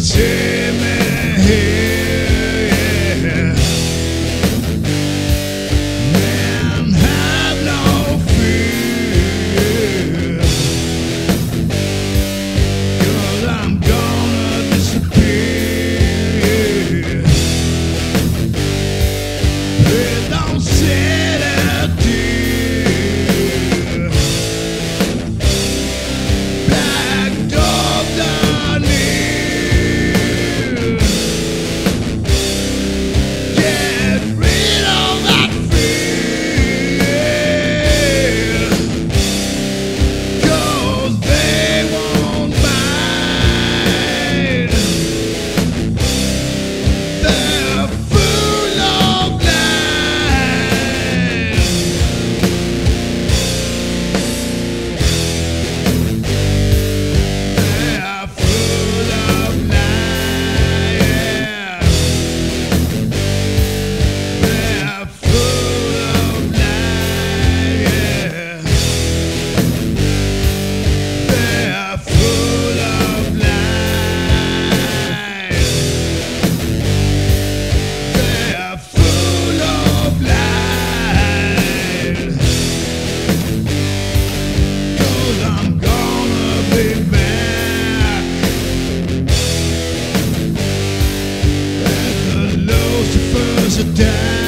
see me here, yeah. Man, have no fear, 'cause I'm gonna disappear. Please don't shed a tear. Black dogs are near. Get rid of that fear, 'cause they won't bite. They're full of lies. They're full of lies. They're full of lies. They're full of lies. They're full of lies. 'Cause I'm gonna be back as the Lucifer's attack.